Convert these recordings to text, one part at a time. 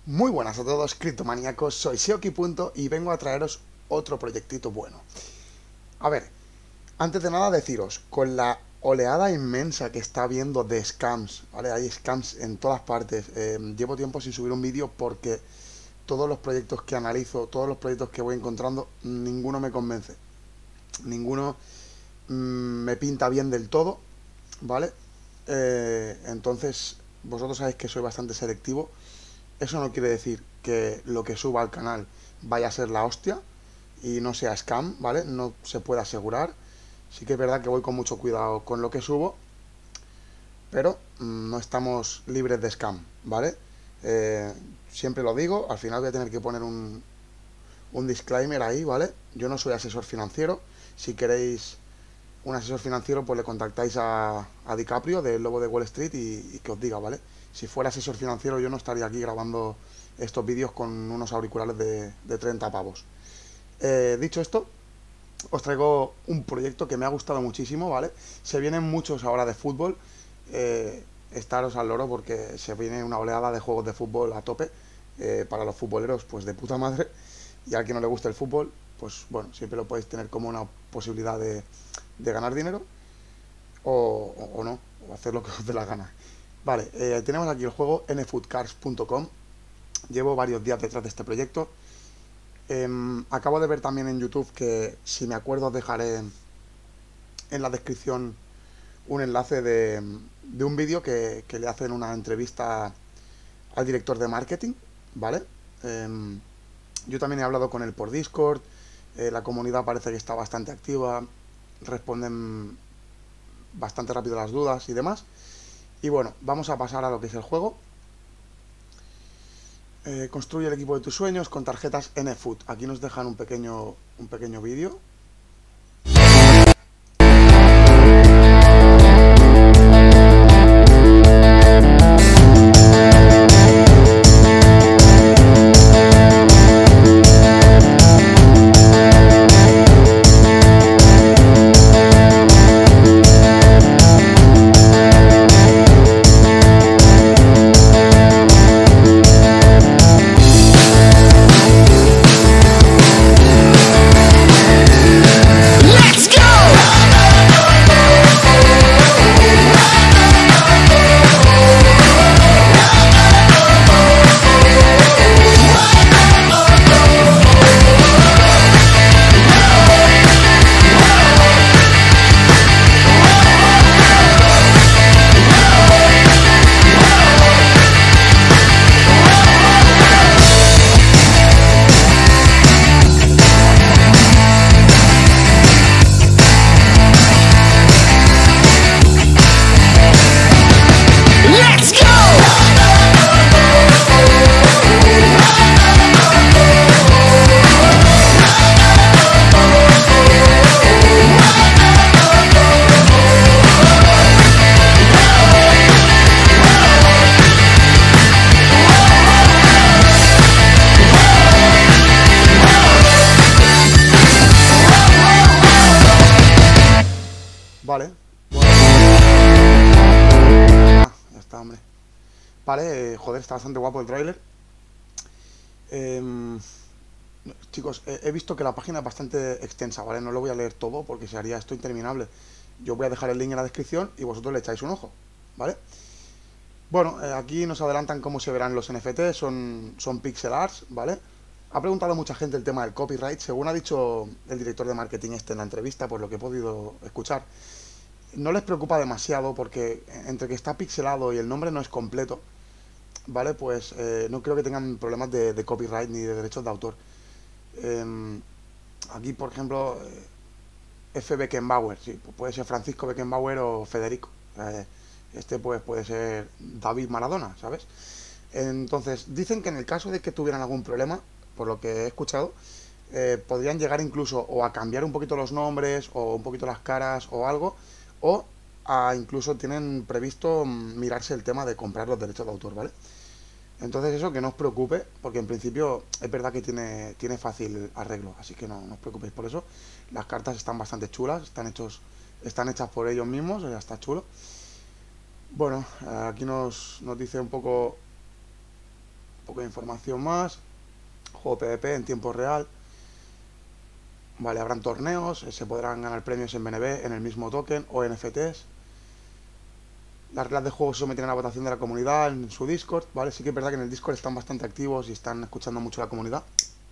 Muy buenas a todos, criptomaníacos, soy Sioki y vengo a traeros otro proyectito bueno. A ver, antes de nada deciros, con la oleada inmensa que está habiendo de scams, ¿vale? Hay scams en todas partes. Llevo tiempo sin subir un vídeo porque todos los proyectos que analizo, todos los proyectos que voy encontrando, ninguno me convence. Ninguno me pinta bien del todo, ¿vale? Entonces, vosotros sabéis que soy bastante selectivo. Eso no quiere decir que lo que suba al canal vaya a ser la hostia y no sea scam, ¿vale? No se puede asegurar. Sí que es verdad que voy con mucho cuidado con lo que subo, pero no estamos libres de scam, ¿vale? Siempre lo digo, al final voy a tener que poner un disclaimer ahí, ¿vale? Yo no soy asesor financiero. Si queréis un asesor financiero, pues le contactáis a DiCaprio, del Lobo de Wall Street, y que os diga, ¿vale? Si fuera asesor financiero, yo no estaría aquí grabando estos vídeos con unos auriculares de 30 pavos. Dicho esto, os traigo un proyecto que me ha gustado muchísimo, ¿vale? Se vienen muchos ahora de fútbol. Estaros al loro porque se viene una oleada de juegos de fútbol a tope. Para los futboleros, pues de puta madre. Y al que no le guste el fútbol, pues bueno, siempre lo podéis tener como una posibilidad de ganar dinero o no, o hacer lo que os dé la gana. Vale, tenemos aquí el juego nfoodcars.com. Llevo varios días detrás de este proyecto. Acabo de ver también en YouTube que, si me acuerdo, os dejaré en la descripción un enlace de un vídeo que le hacen una entrevista al director de marketing, ¿vale? Yo también he hablado con él por Discord. La comunidad parece que está bastante activa, responden bastante rápido las dudas y demás. Y bueno, vamos a pasar a lo que es el juego. Construye el equipo de tus sueños con tarjetas NFood. Aquí nos dejan un pequeño vídeo. Vale. Bueno. Ya está, hombre. Vale, joder, está bastante guapo el tráiler. Chicos, he visto que la página es bastante extensa, ¿vale? No lo voy a leer todo porque se haría esto interminable. Yo voy a dejar el link en la descripción y vosotros le echáis un ojo, ¿vale? Bueno, aquí nos adelantan cómo se verán los NFT, son pixel arts, ¿vale? Ha preguntado mucha gente el tema del copyright. Según ha dicho el director de marketing en la entrevista, por lo que he podido escuchar, no les preocupa demasiado porque entre que está pixelado y el nombre no es completo, ¿vale? Pues no creo que tengan problemas de copyright ni de derechos de autor. Aquí, por ejemplo, F. Beckenbauer, sí, puede ser Francisco Beckenbauer o Federico. Este pues puede ser David Maradona, ¿sabes? Entonces, dicen que en el caso de que tuvieran algún problema, por lo que he escuchado, podrían llegar incluso o a cambiar un poquito los nombres o un poquito las caras o algo, o incluso tienen previsto mirarse el tema de comprar los derechos de autor, ¿vale? Entonces eso, que no os preocupe, porque en principio es verdad que tiene fácil arreglo, así que no os preocupéis por eso. Las cartas están bastante chulas, están hechas por ellos mismos, ya está chulo. Bueno, aquí nos dice un poco poco de información más. Juego PvP en tiempo real. Vale, habrán torneos, se podrán ganar premios en BNB, en el mismo token o NFTs. Las reglas de juego se someten a la votación de la comunidad en su Discord, ¿vale? Sí que es verdad que en el Discord están bastante activos y están escuchando mucho a la comunidad.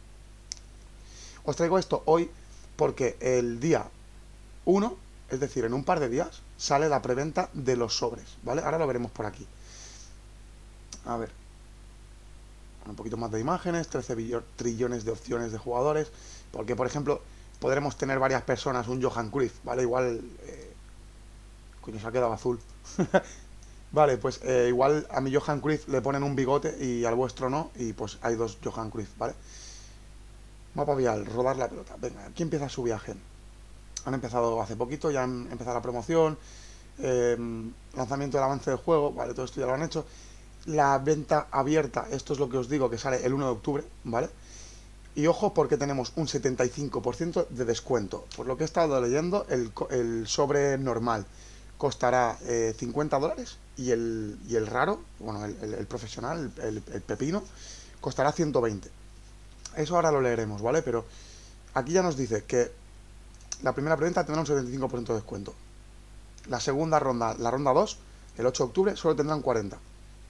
Os traigo esto hoy porque el día 1, es decir, en un par de días, sale la preventa de los sobres, ¿vale? Ahora lo veremos por aquí. A ver. Un poquito más de imágenes, 13 trillones de opciones de jugadores, porque, por ejemplo, podremos tener varias personas, un Johan Cruyff, ¿vale? Igual... coño, se ha quedado azul. Vale, pues igual a mi Johan Cruyff le ponen un bigote y al vuestro no, y pues hay dos Johan Cruyff, ¿vale? Mapa vial, rodar la pelota. Venga, aquí empieza su viaje. Han empezado hace poquito, ya han empezado la promoción, lanzamiento del avance del juego, vale, todo esto ya lo han hecho. La venta abierta, esto es lo que os digo, que sale el 1 de octubre, ¿vale? Y ojo porque tenemos un 75% de descuento. Por lo que he estado leyendo, el sobre normal costará $50 y el raro, bueno, el profesional, el pepino, costará 120. Eso ahora lo leeremos, ¿vale? Pero aquí ya nos dice que la primera preventa tendrá un 75% de descuento. La segunda ronda, la ronda 2, el 8 de octubre, solo tendrán 40.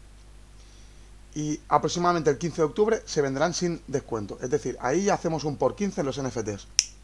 Y aproximadamente el 15 de octubre se venderán sin descuento. Es decir, ahí ya hacemos un por 15 en los NFTs.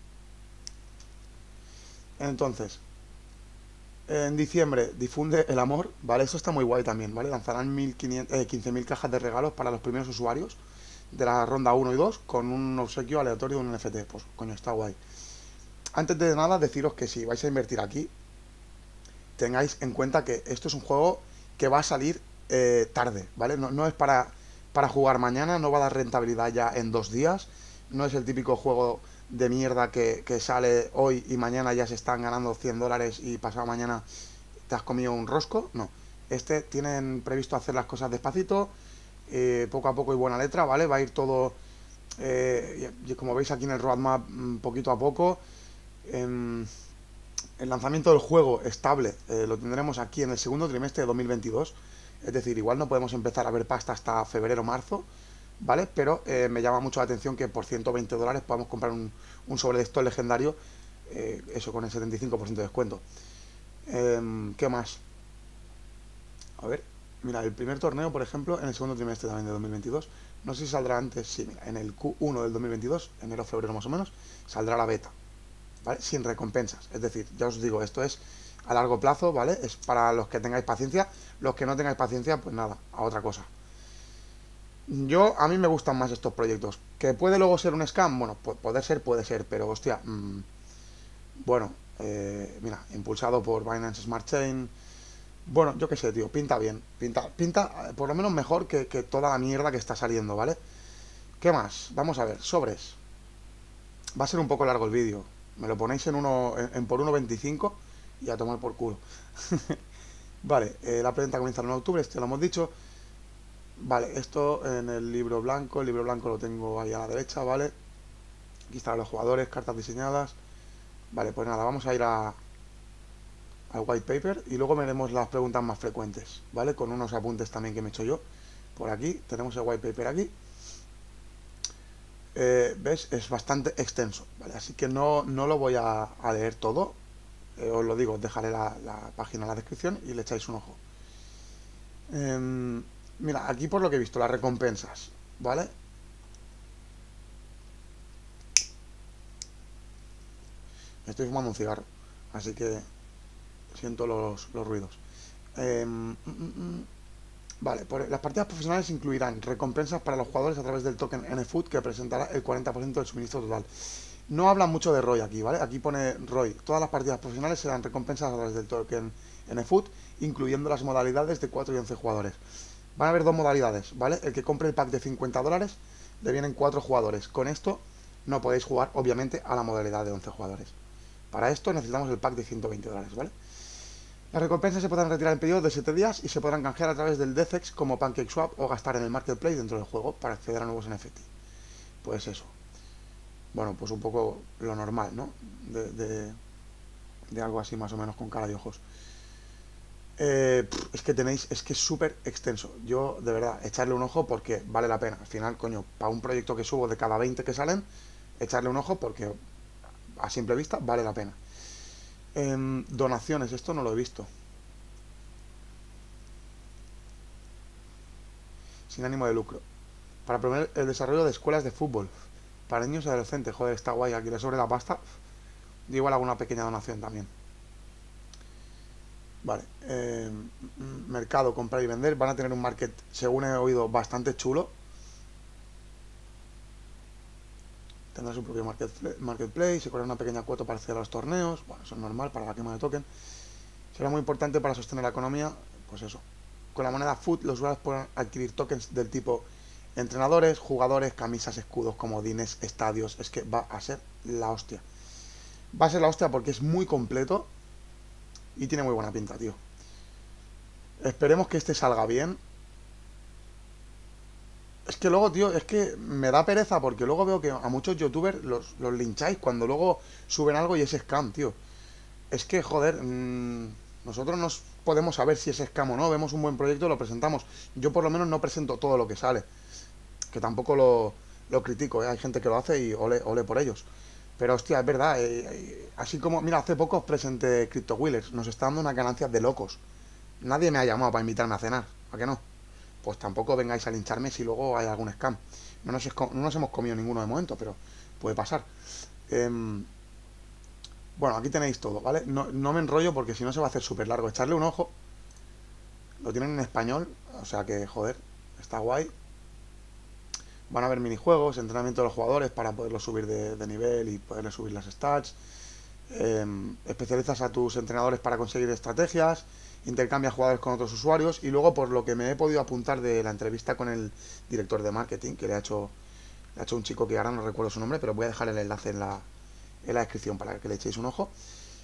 Entonces, en diciembre difunde el amor, ¿vale? Esto está muy guay también, ¿vale? Lanzarán 15.000 cajas de regalos para los primeros usuarios de la ronda 1 y 2 con un obsequio aleatorio de un NFT. Pues, coño, está guay. Antes de nada, deciros que si vais a invertir aquí, tengáis en cuenta que esto es un juego que va a salir tarde, ¿vale? No es para jugar mañana, no va a dar rentabilidad ya en 2 días, no es el típico juego de mierda que sale hoy y mañana ya se están ganando $100 y pasado mañana te has comido un rosco, no. Este tienen previsto hacer las cosas despacito, poco a poco y buena letra, ¿vale? Va a ir todo, como veis aquí en el roadmap, poquito a poco. El lanzamiento del juego estable lo tendremos aquí en el segundo trimestre de 2022. Es decir, igual no podemos empezar a ver pasta hasta febrero o marzo, ¿vale? Pero me llama mucho la atención que por $120 podamos comprar un sobre de esto legendario, eso con el 75% de descuento. ¿Qué más? A ver, mira, el primer torneo, por ejemplo, en el segundo trimestre también de 2022. No sé si saldrá antes, sí, mira, en el Q1 del 2022, enero, febrero más o menos, saldrá la beta, ¿vale? Sin recompensas. Es decir, ya os digo, esto es a largo plazo, ¿vale? Es para los que tengáis paciencia. Los que no tengáis paciencia, pues nada, a otra cosa. A mí me gustan más estos proyectos. ¿Que puede luego ser un scam? Bueno, puede ser, pero hostia, bueno, mira, impulsado por Binance Smart Chain. Bueno, yo qué sé, tío, pinta bien. Pinta por lo menos mejor que toda la mierda que está saliendo, ¿vale? ¿Qué más? Vamos a ver, sobres. Va a ser un poco largo el vídeo. Me lo ponéis en por 1.25 y a tomar por culo. Vale, la preventa comienza el 1 de octubre, esto ya lo hemos dicho. Vale, esto en el libro blanco lo tengo ahí a la derecha, ¿vale? Aquí están los jugadores, cartas diseñadas. Vale, pues nada, vamos a ir al white paper y luego veremos las preguntas más frecuentes, ¿vale? Con unos apuntes también que me he hecho yo. Por aquí, tenemos el white paper aquí. ¿Ves? Es bastante extenso, ¿vale? Así que no lo voy a leer todo. Os lo digo, os dejaré la página en la descripción y le echáis un ojo. Mira, aquí por lo que he visto, las recompensas, ¿vale? Me estoy fumando un cigarro, así que siento los ruidos. Vale, pues las partidas profesionales incluirán recompensas para los jugadores a través del token NFood que representará el 40% del suministro total. No habla mucho de ROI aquí, ¿vale? Aquí pone ROI. Todas las partidas profesionales serán recompensas a través del token NFood, incluyendo las modalidades de 4 y 11 jugadores. Van a haber dos modalidades, ¿vale? El que compre el pack de $50 le vienen 4 jugadores. Con esto no podéis jugar, obviamente, a la modalidad de 11 jugadores. Para esto necesitamos el pack de $120, ¿vale? Las recompensas se podrán retirar en periodos de 7 días y se podrán canjear a través del DEFEX como PancakeSwap o gastar en el Marketplace dentro del juego para acceder a nuevos NFT. Pues eso. Bueno, pues un poco lo normal, ¿no? De algo así más o menos con cara y ojos. Es que tenéis, es que es súper extenso. Yo, de verdad, echarle un ojo porque vale la pena. Al final, coño, para un proyecto que subo de cada 20 que salen, echarle un ojo porque a simple vista vale la pena. Donaciones, esto no lo he visto. Sin ánimo de lucro. Para promover el desarrollo de escuelas de fútbol. Para niños y adolescentes. Joder, está guay. Aquí le sobre la pasta. Y igual alguna pequeña donación también. Vale. Mercado, comprar y vender. Van a tener un market, según he oído, bastante chulo. Tendrá su propio marketplace. Se cobra una pequeña cuota para acceder a los torneos. Bueno, eso es normal para la quema de token. Será muy importante para sostener la economía. Pues eso. Con la moneda FUT, los usuarios pueden adquirir tokens del tipo entrenadores, jugadores, camisas, escudos, comodines, estadios. Es que va a ser la hostia. Va a ser la hostia porque es muy completo y tiene muy buena pinta, tío. Esperemos que este salga bien. Es que luego, tío, es que me da pereza porque luego veo que a muchos youtubers los lincháis cuando luego suben algo y es scam, tío. Es que, joder, nosotros nos podemos saber si es scam o no. Vemos un buen proyecto y lo presentamos. Yo por lo menos no presento todo lo que sale. Que tampoco lo critico, ¿eh? Hay gente que lo hace y ole por ellos. Pero hostia, es verdad, así como, mira, hace poco os presenté Crypto Wheelers, nos está dando unas ganancias de locos. Nadie me ha llamado para invitarme a cenar, ¿a qué no? Pues tampoco vengáis a lincharme si luego hay algún scam. No nos hemos comido ninguno de momento, pero puede pasar. Em, bueno, aquí tenéis todo, ¿vale? No me enrollo porque si no se va a hacer súper largo. Echarle un ojo, lo tienen en español, o sea que, joder, está guay. Van a haber minijuegos, entrenamiento de los jugadores para poderlos subir de nivel y poderles subir las stats. Especializas a tus entrenadores para conseguir estrategias, intercambias jugadores con otros usuarios y luego por lo que me he podido apuntar de la entrevista con el director de marketing que le ha hecho un chico que ahora no recuerdo su nombre, pero voy a dejar el enlace en la descripción para que le echéis un ojo.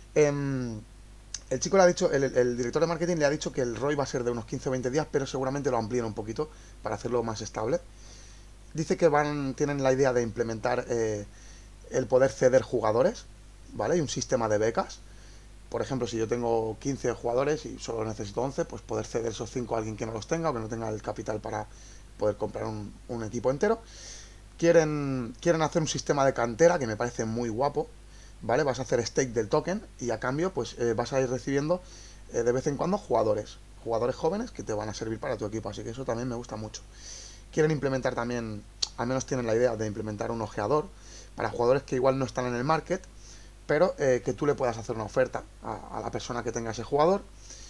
El chico le ha dicho, el director de marketing le ha dicho que el ROI va a ser de unos 15 o 20 días, pero seguramente lo amplíen un poquito para hacerlo más estable. Dice que tienen la idea de implementar el poder ceder jugadores, ¿vale? Y un sistema de becas. Por ejemplo, si yo tengo 15 jugadores y solo necesito 11, pues poder ceder esos 5 a alguien que no los tenga o que no tenga el capital para poder comprar un equipo entero. Quieren hacer un sistema de cantera que me parece muy guapo, ¿vale? Vas a hacer stake del token y a cambio pues vas a ir recibiendo de vez en cuando jugadores jóvenes que te van a servir para tu equipo, así que eso también me gusta mucho. Quieren implementar también, al menos tienen la idea de implementar un ojeador para jugadores que igual no están en el market, pero que tú le puedas hacer una oferta a la persona que tenga ese jugador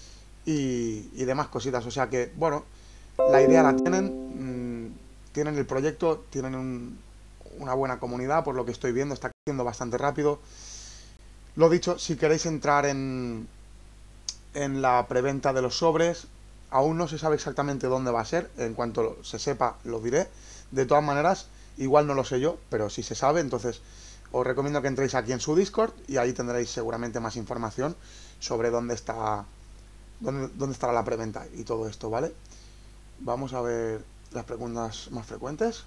y demás cositas. O sea que, bueno, la idea la tienen, tienen el proyecto, tienen una buena comunidad, por lo que estoy viendo, está creciendo bastante rápido. Lo dicho, si queréis entrar en la preventa de los sobres, aún no se sabe exactamente dónde va a ser. En cuanto se sepa, lo diré. De todas maneras, igual no lo sé yo, pero si se sabe, entonces os recomiendo que entréis aquí en su Discord y ahí tendréis seguramente más información sobre dónde está dónde estará la preventa y todo esto, ¿vale? Vamos a ver las preguntas más frecuentes.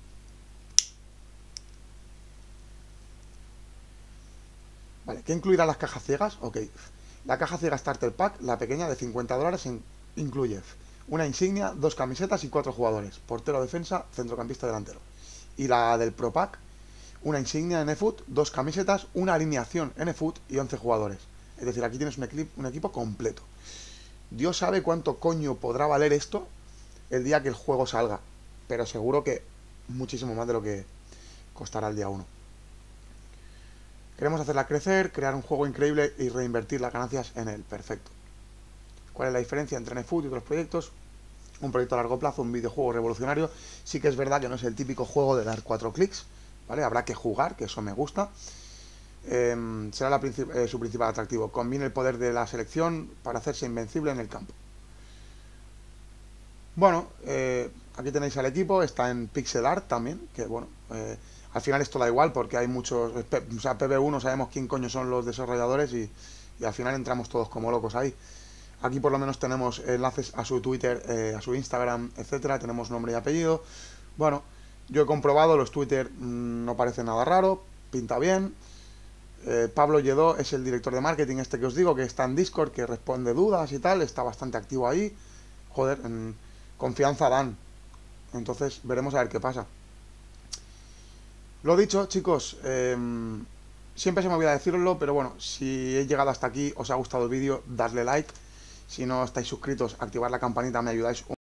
Vale, ¿qué incluirá las cajas ciegas? Ok. La caja ciega Starter Pack, la pequeña de $50, incluye una insignia, 2 camisetas y 4 jugadores. Portero, defensa, centrocampista, delantero. Y la del Pro Pack, una insignia NFUT, 2 camisetas, una alineación NFUT y 11 jugadores. Es decir, aquí tienes un equipo completo. Dios sabe cuánto coño podrá valer esto el día que el juego salga. Pero seguro que muchísimo más de lo que costará el día 1. Queremos hacerla crecer, crear un juego increíble y reinvertir las ganancias en él. Perfecto. ¿Cuál es la diferencia entre NFUT y otros proyectos? Un proyecto a largo plazo, un videojuego revolucionario. Sí que es verdad que no es el típico juego de dar 4 clics, ¿vale? Habrá que jugar, que eso me gusta. Será su principal atractivo. Combina el poder de la selección para hacerse invencible en el campo. Bueno, aquí tenéis al equipo, está en pixel art también, que bueno, al final esto da igual porque hay muchos, o sea, PB1 sabemos quién coño son los desarrolladores y al final entramos todos como locos ahí. Aquí por lo menos tenemos enlaces a su Twitter, a su Instagram, etcétera, tenemos nombre y apellido. Bueno, yo he comprobado, los Twitter no parece nada raro, pinta bien. Pablo Lledó es el director de marketing este que os digo, que está en Discord, que responde dudas y tal, está bastante activo ahí. Joder, confianza dan. Entonces veremos a ver qué pasa. Lo dicho, chicos, siempre se me olvida deciroslo, pero bueno, si he llegado hasta aquí, os ha gustado el vídeo, dadle like. Si no estáis suscritos, activar la campanita, me ayudáis